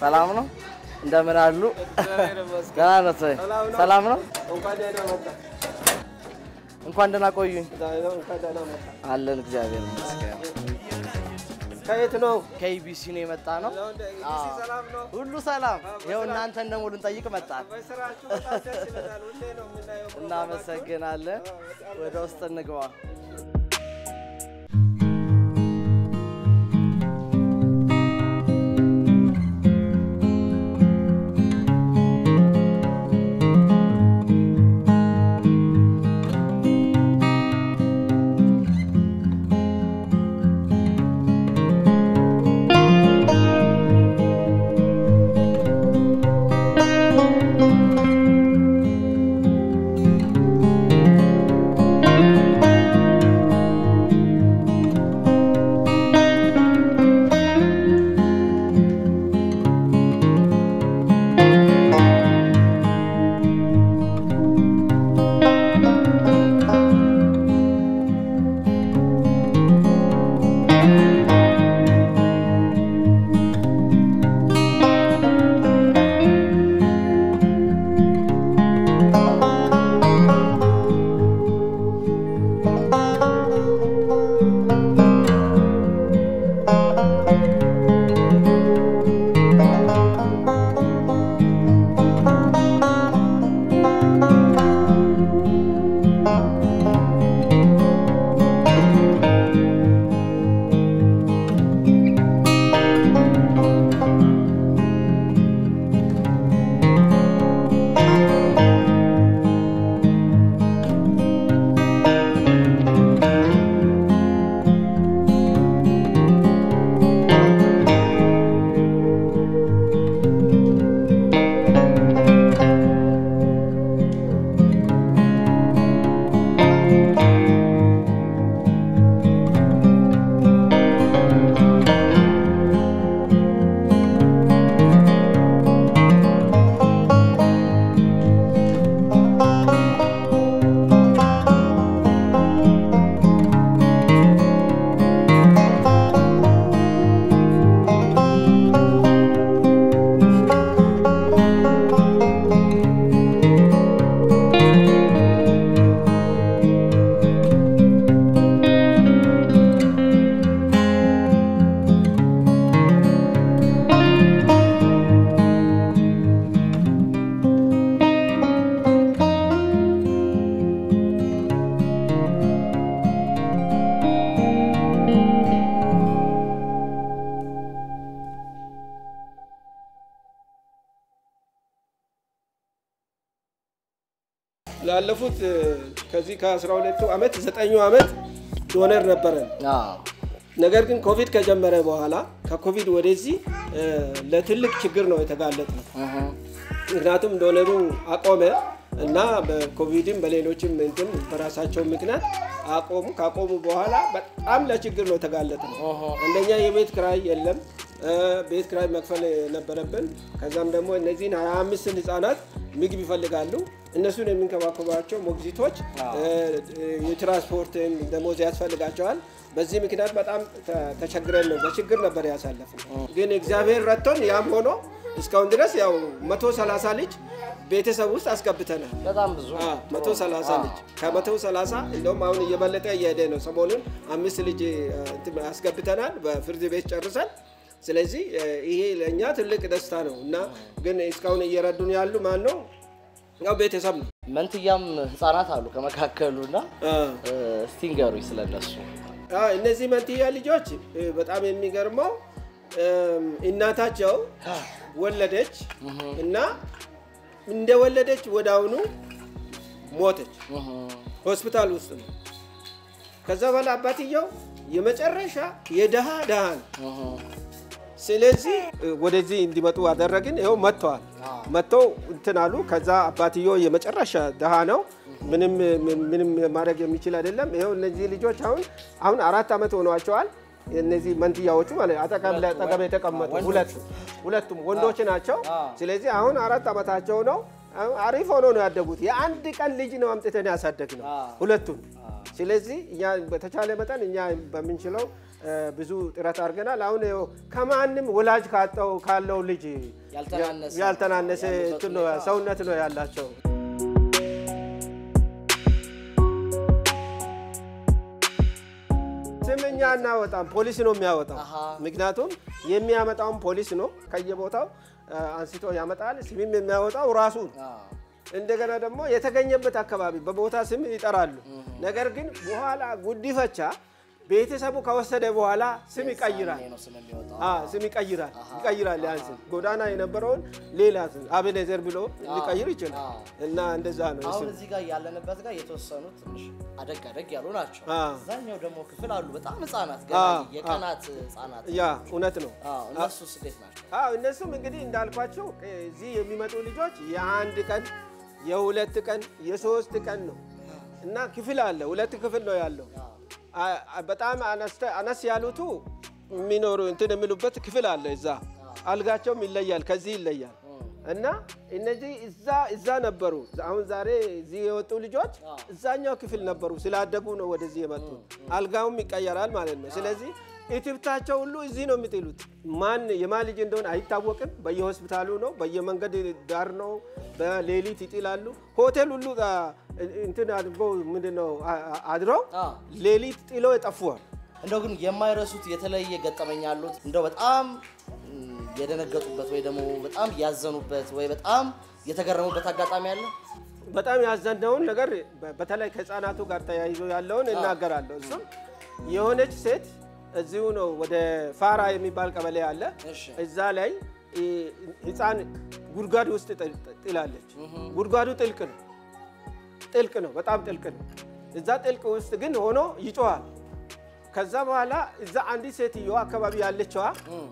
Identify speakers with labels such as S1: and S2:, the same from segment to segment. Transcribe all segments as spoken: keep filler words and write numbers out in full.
S1: ሰላም ነው እንደምን አሉ ደህና ነው ሰላም ነው እንኳን ደህና ቆዩኝ አለን እግዚአብሔር ይመስገን
S2: ከየት ነው
S1: ከኢቢሲ ነው የመጣ ነው ኢቢሲ ሰላም ነው ሁሉ ሰላም ይሄው እናንተን ደሞ ልንጠይቅ መጣን
S2: በስራችሁ በጣም ደስ ይላል ሁሌ ነው የምናየው
S1: እናመሰግናለን ወደ ውስጥ እንግባ
S2: ላለፉት ከዚህ ከ12 አመት ዘጠኝ አመት ዶነር ነበረን
S1: አዎ
S2: ነገር ግን ኮቪድ ከጀመረ በኋላ ከኮቪድ ወደዚህ ለትልቅ ችግር ነው የተጋለጠው አሃ ምክንያቱም ዶነሩ አቆመ እና በኮቪድም በሌሎችም እንትን በራሳቸው ምክንያት አቆሙ ካቆሙ በኋላ በጣም ለችግር ነው የተጋለጠው አንደኛ የቤት ክራይ የለም ቤት ክራይ መክፈል ነበረብን ከዛም ደግሞ እነዚህን ሃያ አምስት ህፃናት ምግብ ይፈልጋሉ እነሱን የሚንከባከባቸው ሞግዚቶች የትራንስፖርት ደሞዝ ያስፈልጋቸዋል በዚህ ምክንያት በጣም ተቸግረን ነው በችግር ነበር ያሳለፈው ግን እግዚአብሔር ረድቶን ያም ሆኖ እስካሁን ድረስ ያው መቶ ሰላሳ ልጅ ቤተሰብ ውስጥ አስገብተናል
S1: በጣም ብዙ
S2: መቶ ሰላሳ ልጅ ከመቶ ሰላሳ እንደውም አሁን እየበለጠ እየሄደ ነው ሰሞኑን አምስት ልጅ አስገብተናል በፍርድ ቤት ጨርሰን ስለዚህ ይሄ ለኛ ትልቅ ደስታ ነው እና ግን እስካሁን እየረዱን ያሉ ማን ነው ያው ቤተሰብ ነው
S1: መንትያም ህፃናት አሉ ከመካከሉና ስቲንገሩይ ስለነሱ
S2: አዎ እነዚህ መንትያ ልጆች በጣም የሚገርመው እናታቸው ወለደች እና እንደወለደች ወዳውኑ ሞተች ሆስፒታል ውስጥ ነው ከዛ በኋላ አባትየው የመጨረሻ የደሃ ደሃን ስለዚህ ወደዚህ እንዲመጡ አደረግን ይሄው መጥተዋል መጥተው እንትናሉ ከዛ አባትየው የመጨረሻ ደሃ ነው ምንም ምንም ማድረግ የሚችል አይደለም ይሄው እነዚህ ልጆች አሁን አሁን አራት አመት ሆነዋቸዋል እነዚህ መንትያዎቹ ማለት አጠቃም ላይ አጠቃም የተቀመጡ ሁለት ሁለቱም ወንዶች ናቸው ስለዚህ አሁን አራት አመታቸው ነው አሪፍ ሆኖ ነው ያደጉት የአንድ ቀን ልጅ ነው አምጥተን ያሳደግነው ሁለቱም ስለዚህ እኛ በተቻለ መጠን እኛ በመንችለው ብዙ ጥረት አድርገናል አሁን ከማንም ወላጅ ካጣው ካለው ልጅ
S1: ያልተናነሰ
S2: ያልተናነሰ ሰውነት ነው ያላቸው ስምኛና ወጣም ፖሊስ ነው የሚያወጣው ምክንያቱም የሚያመጣው ፖሊስ ነው ከየቦታው አንስቶ ያመጣል ስምም የሚያወጣው ራሱ እንደገና ደግሞ የተገኘበት አካባቢ በቦታ ስም ይጠራሉ ነገር ግን በኋላ ጉዲፈቻ ቤተሰቡ ከወሰደ በኋላ ስም ይቀይራል አ ስም ይቀይራል ይቀይራል ያንስ ጎዳና የነበረውን ሌላ አብኔዘር ብሎ ሊቀይር ይችላል እና እንደዛ ነው
S1: አሁን እዚህ ጋር ያለንበት ጋር የተወሰኑት ትንሽ አደግ አደግ ያሉ ናቸው እዛኛው ደግሞ ክፍል አሉ በጣም ህፃናት ገና የቀናት ህፃናት
S2: ያ እውነት ነው
S1: አዎ እነሱስ እንዴት ናቸው
S2: አዎ እነሱም እንግዲህ እንዳልኳቸው እዚህ የሚመጡ ልጆች የአንድ ቀን የሁለት ቀን የሶስት ቀን ነው እና ክፍል አለ ሁለት ክፍል ነው ያለው በጣም አነስተ አነስ ያሉቱ ሚኖሩ እንትን የሚሉበት ክፍል አለ እዛ አልጋቸውም ይለያል ከዚህ ይለያል እና እነዚህ እዛ እዛ ነበሩ አሁን ዛሬ እዚህ የወጡ ልጆች እዛኛው ክፍል ነበሩ ስላደጉ ነው ወደዚህ የመጡት አልጋውም ይቀየራል ማለት ነው ስለዚህ ኢትዮጵያቸው ሁሉ እዚህ ነው የሚጥሉት ማን የማን ልጅ እንደሆነ አይታወቅም በየሆስፒታሉ ነው በየመንገድ ዳር ነው በሌሊት ይጥላሉ ሆቴል ሁሉ እንትን አድርገው ምንድነው አድረው ሌሊት ጥሎ ይጠፋሉ
S1: እንደው ግን የማይረሱት የተለየ ገጠመኝ አሉት እንደው በጣም የደነገጡበት ወይ ደግሞ በጣም ያዘኑበት ወይ በጣም የተገረሙበት አጋጣሚ አለ
S2: በጣም ያዘነውን ነገር በተለይ ከህፃናቱ ጋር ተያይዞ ያለውን እናገራለሁ እሱ የሆነች ሴት እዚሁ ነው ወደ ፋራ የሚባል ቀበሌ አለ እዛ ላይ ህፃን ጉርጓድ ውስጥ ጥላለች ጉርጓዱ ጥልቅ ነው ጥልቅ ነው በጣም ጥልቅ ነው እዛ ጥልቅ ውስጥ ግን ሆኖ ይጮሃል ከዛ በኋላ እዛ አንዲ ሴትዮ አካባቢ ያለችዋ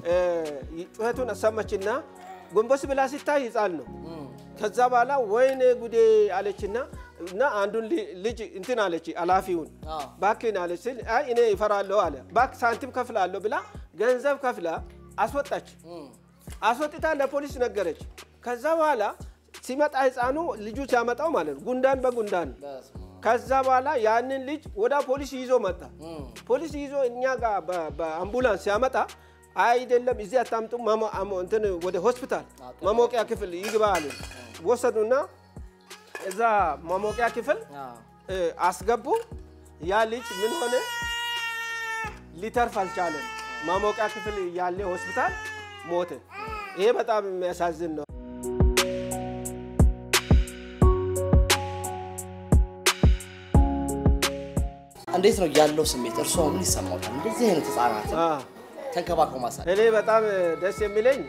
S2: ጩኸቱን አሰማችና ጎንበስ ብላ ሲታይ ህፃን ነው ከዛ በኋላ ወይኔ ጉዴ አለችና እና አንዱን ልጅ እንትን አለች አላፊውን ባክን አለች አይ እኔ ይፈራለሁ አለ ባክ ሳንቲም ከፍላለሁ ብላ ገንዘብ ከፍላ አስወጣች አስወጥታ ለፖሊስ ነገረች ከዛ በኋላ ሲመጣ ህፃኑ ልጁ ሲያመጣው ማለት ነው ጉንዳን በጉንዳን ከዛ በኋላ ያንን ልጅ ወደ ፖሊስ ይዞ መጣ ፖሊስ ይዞ እኛ ጋር በአምቡላንስ ሲያመጣ አይደለም እዚህ አታምጡ ማማ እንትን ወደ ሆስፒታል ማሞቂያ ክፍል ይግባ አለ ወሰዱና እዛ ማሞቂያ ክፍል አስገቡ ያ ልጅ ምን ሆነ ሊተርፍ አልቻለም ማሞቂያ ክፍል ያለ ሆስፒታል ሞተ ይሄ በጣም የሚያሳዝን ነው
S1: እንዴት ነው ያለው ስሜት እርሶ ምን ይሰማዎታል እንደዚህ አይነት ህፃናት ተንከባከው ማሳለ
S2: እኔ በጣም ደስ የሚለኝ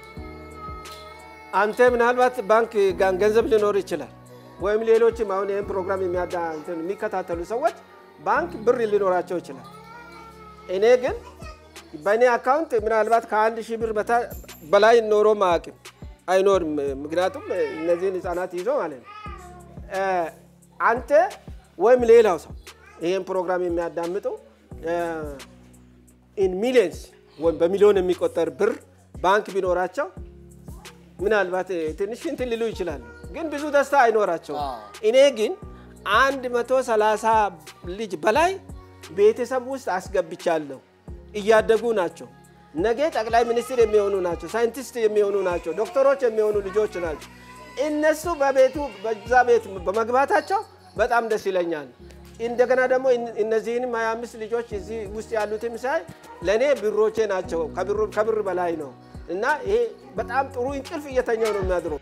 S2: አንተ ምናልባት ባንክ ገንዘብ ሊኖር ይችላል ወይም ሌሎችም አሁን ይሄን ፕሮግራም የሚያዳ እንትን የሚከታተሉ ሰዎች ባንክ ብር ሊኖራቸው ይችላል እኔ ግን በእኔ አካውንት ምናልባት ከአንድ ሺህ ብር በላይ ኖሮ ማቅም አይኖርም ምክንያቱም እነዚህን ህፃናት ይዞ ማለት ነው አንተ ወይም ሌላው ሰው ይሄን ፕሮግራም የሚያዳምጡ in millions ወይም በሚሊዮን የሚቆጠር ብር ባንክ ቢኖራቸው ምናልባት ትንሽ እንትን ሊሉ ይችላል ግን ብዙ ደስታ አይኖራቸው እኔ ግን አንድ መቶ ሰላሳ ልጅ በላይ ቤተሰብ ውስጥ አስገብቻለሁ እያደጉ ናቸው ነገ ጠቅላይ ሚኒስትር የሚሆኑ ናቸው ሳይንቲስት የሚሆኑ ናቸው ዶክተሮች የሚሆኑ ልጆች ናቸው እነሱ በቤቱ በዛ ቤት በመግባታቸው በጣም ደስ ይለኛል እንደገና ደግሞ እነዚህን ሃያ አምስት ልጆች እዚህ ውስጥ ያሉትም ሳይ ለኔ ብሮቼ ናቸው ከብር ከብር በላይ ነው እና ይሄ በጣም ጥሩ እንቅልፍ እየተኛው ነው የሚያድረው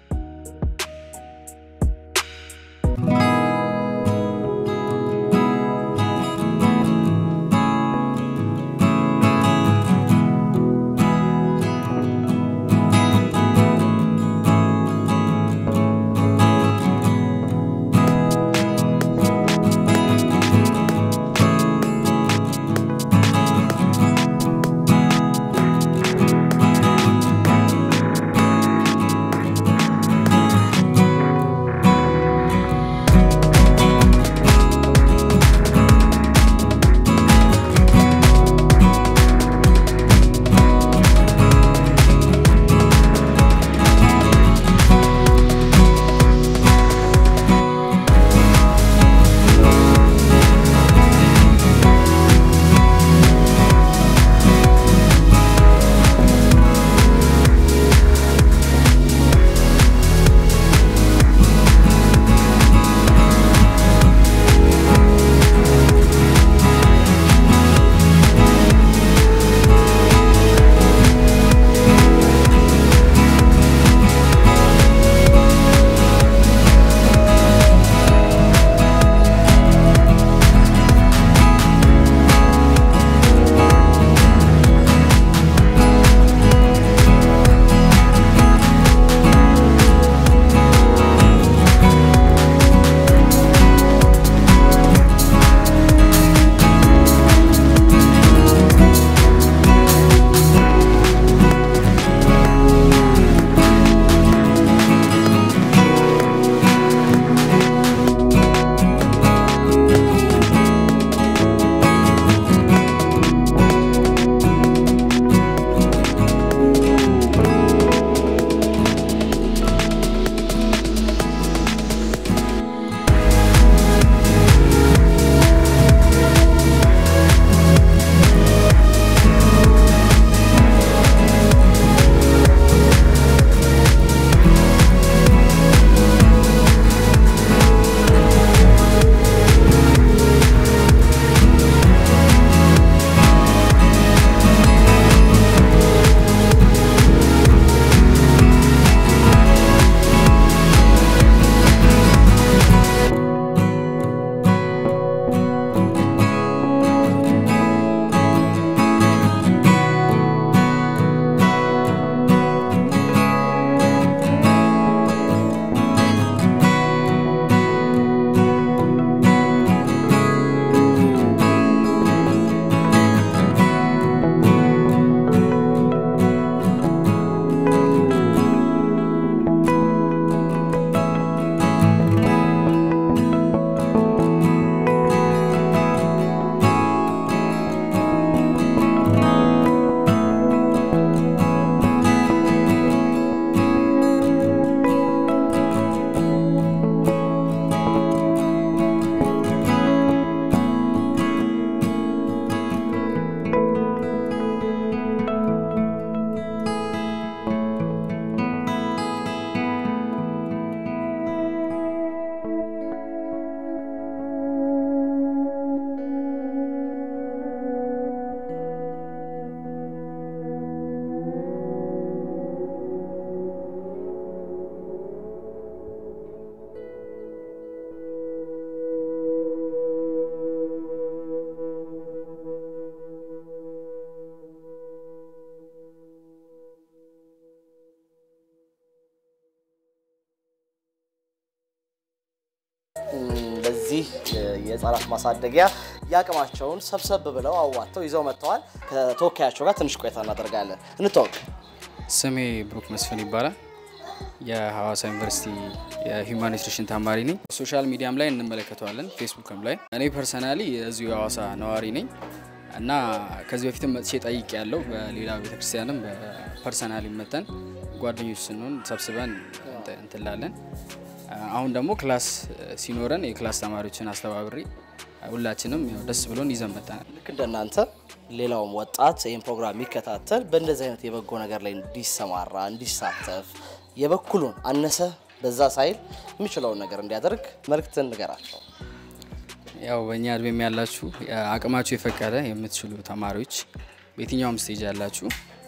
S1: ለዚህ የህፃናት ማሳደጊያ ያቅማቸውን ሰብሰብ ብለው አዋጥተው ይዘው መጥተዋል። ከተወካያቸው ጋር ትንሽ ቆይታ እናደርጋለን። እንተዋወቅ።
S3: ስሜ ብሩክ መስፍን ይባላል። የሐዋሳ ዩኒቨርሲቲ የሂውማን ኒውትሪሽን ተማሪ ነኝ። ሶሻል ሚዲያም ላይ እንመለከተዋለን፣ ፌስቡክም ላይ። እኔ ፐርሰናሊ እዚሁ የሐዋሳ ነዋሪ ነኝ እና ከዚህ በፊትም መጥቼ ጠይቄ ያለው በሌላ ቤተክርስቲያንም በፐርሰናሊ መተን ጓደኞች ስንሆን ሰብስበን እንትላለን። አሁን ደግሞ ክላስ ሲኖረን የክላስ ተማሪዎችን አስተባብሬ ሁላችንም ደስ ብሎን ይዘን መጣናል።
S1: ልክ እንደናንተ ሌላውም ወጣት ይሄን ፕሮግራም የሚከታተል በእንደዚህ አይነት የበጎ ነገር ላይ እንዲሰማራ እንዲሳተፍ የበኩሉን አነሰ በዛ ሳይል የሚችለውን ነገር እንዲያደርግ መልክትን ንገራቸው።
S3: ያው በእኛ እድሜም ያላችሁ አቅማችሁ የፈቀደ የምትችሉ ተማሪዎች በየትኛውም ስቴጅ ያላችሁ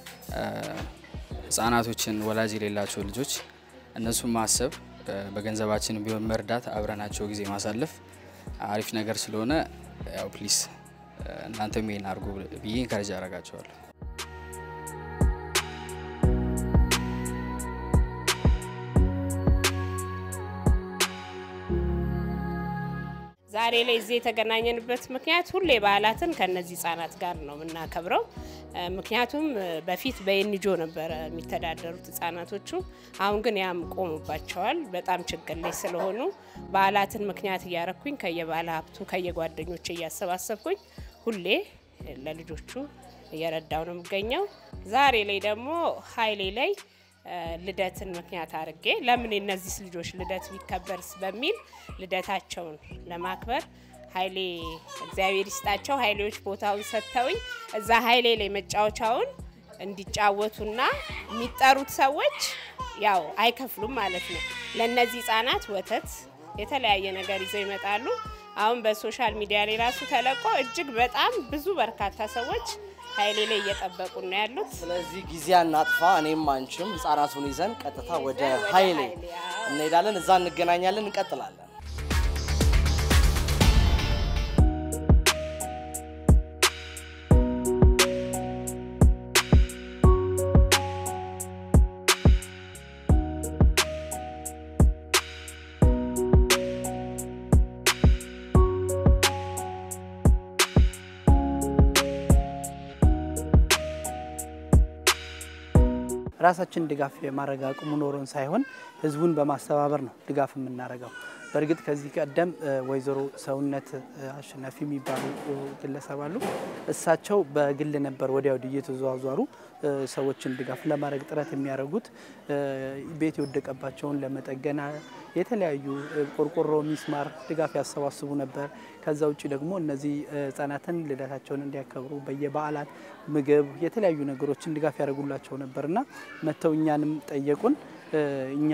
S3: ህፃናቶችን ወላጅ የሌላቸው ልጆች እነሱን ማሰብ በገንዘባችን ቢሆን መርዳት አብረናቸው ጊዜ ማሳለፍ አሪፍ ነገር ስለሆነ ያው ፕሊስ እናንተም ይሄን አድርጉ ብዬ ኢንካሬጅ አደርጋቸዋለሁ።
S4: ዛሬ ላይ እዚህ የተገናኘንበት ምክንያት ሁሌ በዓላትን ከነዚህ ህፃናት ጋር ነው የምናከብረው። ምክንያቱም በፊት በኤንጂኦ ነበር የሚተዳደሩት ህፃናቶቹ፣ አሁን ግን ያም ቆሙባቸዋል። በጣም ችግር ላይ ስለሆኑ በዓላትን ምክንያት እያረኩኝ ከየባለ ሀብቱ ከየጓደኞቼ እያሰባሰብኩኝ ሁሌ ለልጆቹ እየረዳው ነው የምገኘው። ዛሬ ላይ ደግሞ ኃይሌ ላይ ልደትን ምክንያት አድርጌ ለምን እነዚህ ልጆች ልደት ቢከበርስ በሚል ልደታቸውን ለማክበር ኃይሌ እግዚአብሔር ይስጣቸው ኃይሌዎች ቦታውን ሰጥተውኝ እዛ ኃይሌ ላይ መጫወቻውን እንዲጫወቱና የሚጠሩት ሰዎች ያው አይከፍሉም ማለት ነው። ለነዚህ ህፃናት ወተት የተለያየ ነገር ይዘው ይመጣሉ። አሁን በሶሻል ሚዲያ ላይ ራሱ ተለቆ እጅግ በጣም ብዙ በርካታ ሰዎች ኃይሌ ላይ እየጠበቁ ነው ያሉት።
S1: ስለዚህ ጊዜ አናጥፋ፣ እኔም አንቺም ህፃናቱን ይዘን ቀጥታ ወደ ኃይሌ እንሄዳለን። እዛ እንገናኛለን፣ እንቀጥላለን።
S5: ራሳችን ድጋፍ የማድረግ አቅሙ ኖሮን ሳይሆን ህዝቡን በማስተባበር ነው ድጋፍ የምናደርገው። በእርግጥ ከዚህ ቀደም ወይዘሮ ሰውነት አሸናፊ የሚባሉ ግለሰብ አሉ። እሳቸው በግል ነበር ወዲያው እየተዘዋወሩ ሰዎችን ድጋፍ ለማድረግ ጥረት የሚያደርጉት። ቤት የወደቀባቸውን ለመጠገና የተለያዩ ቆርቆሮ ሚስማር ድጋፍ ያሰባስቡ ነበር። ከዛ ውጪ ደግሞ እነዚህ ህፃናትን ልደታቸውን እንዲያከብሩ በየበዓላት ምግብ የተለያዩ ነገሮችን ድጋፍ ያደርጉላቸው ነበርና መተው እኛንም ጠየቁን። እኛ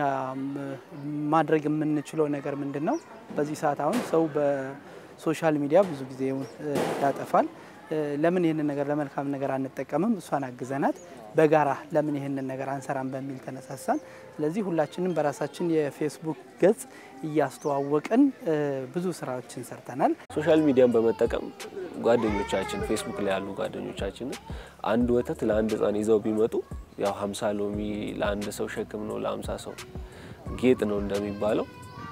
S5: ማድረግ የምንችለው ነገር ምንድነው? በዚህ ሰዓት አሁን ሰው በሶሻል ሚዲያ ብዙ ጊዜ ያጠፋል። ለምን ይሄንን ነገር ለመልካም ነገር አንጠቀምም? እሷን አግዘናት በጋራ ለምን ይሄንን ነገር አንሰራም በሚል ተነሳሳን። ስለዚህ ሁላችንም በራሳችን የፌስቡክ ገጽ እያስተዋወቅን ብዙ ስራዎችን ሰርተናል።
S6: ሶሻል ሚዲያን በመጠቀም ጓደኞቻችን ፌስቡክ ላይ ያሉ ጓደኞቻችን አንድ ወተት ለአንድ ህፃን ይዘው ቢመጡ ያው ሃምሳ ሎሚ ለአንድ ሰው ሸክም ነው፣ ለሃምሳ ሰው ጌጥ ነው እንደሚባለው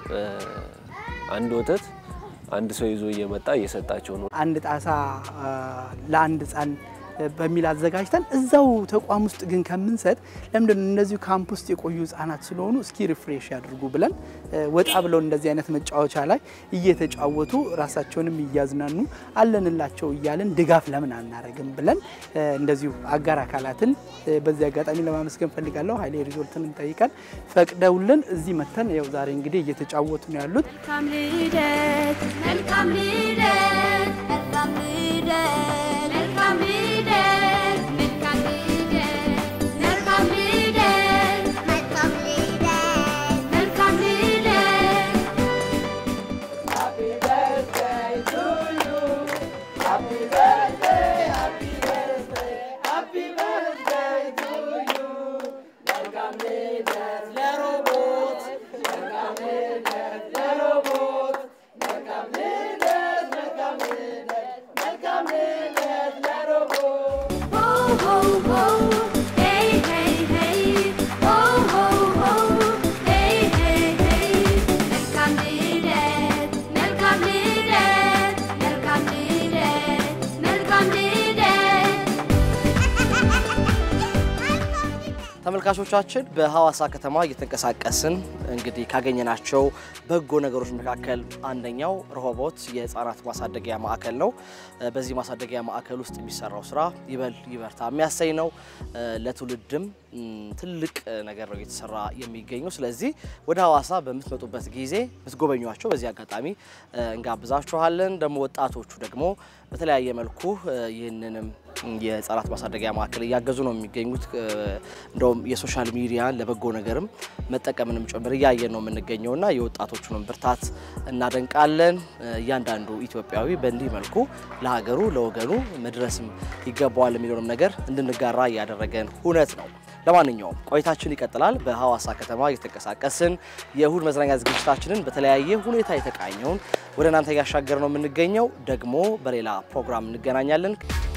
S6: አንድ ወተት አንድ ሰው ይዞ እየመጣ እየሰጣቸው ነው።
S5: አንድ ጣሳ ለአንድ ህፃን በሚል አዘጋጅተን እዛው ተቋም ውስጥ ግን ከምንሰጥ ለምንድን ነው እነዚህ ካምፕ ውስጥ የቆዩ ህፃናት ስለሆኑ እስኪ ሪፍሬሽ ያድርጉ ብለን ወጣ ብለው እንደዚህ አይነት መጫወቻ ላይ እየተጫወቱ ራሳቸውንም እያዝናኑ አለንላቸው እያልን ድጋፍ ለምን አናረግም ብለን እንደዚሁ አጋር አካላትን በዚህ አጋጣሚ ለማመስገን ፈልጋለሁ። ኃይሌ ሪዞርትን እንጠይቃለን ፈቅደውልን እዚህ መተን ያው ዛሬ እንግዲህ እየተጫወቱ ነው ያሉት።
S7: መልካም ልደት መልካም ልደት መልካም ልደት መልካም ልደት
S1: Robot, welcome, welcome, welcome, ተመልካቾቻችን በሐዋሳ ከተማ እየተንቀሳቀስን እንግዲህ ካገኘናቸው በጎ ነገሮች መካከል አንደኛው ረሆቦት የህፃናት ማሳደጊያ ማዕከል ነው። በዚህ ማሳደጊያ ማዕከል ውስጥ የሚሰራው ስራ ይበል ይበርታ የሚያሰኝ ነው። ለትውልድም ትልቅ ነገር ነው እየተሰራ የሚገኘው። ስለዚህ ወደ ሐዋሳ በምትመጡበት ጊዜ ብትጎበኟቸው በዚህ አጋጣሚ እንጋብዛችኋለን። ደግሞ ወጣቶቹ ደግሞ በተለያየ መልኩ ይህንንም የህፃናት ማሳደጊያ ማዕከል እያገዙ ነው የሚገኙት። እንደውም የሶሻል ሚዲያ ለበጎ ነገርም መጠቀምንም ጭምር እያየን ነው የምንገኘውና የወጣቶቹንም ብርታት እናደንቃለን። እያንዳንዱ ኢትዮጵያዊ በእንዲህ መልኩ ለሀገሩ ለወገኑ መድረስም ይገባዋል የሚለውንም ነገር እንድንጋራ እያደረገን ሁነት ነው። ለማንኛውም ቆይታችን ይቀጥላል። በሐዋሳ ከተማ እየተንቀሳቀስን የእሁድ መዝናኛ ዝግጅታችንን በተለያየ ሁኔታ የተቃኘውን ወደ እናንተ ያሻገር ነው የምንገኘው። ደግሞ በሌላ ፕሮግራም እንገናኛለን።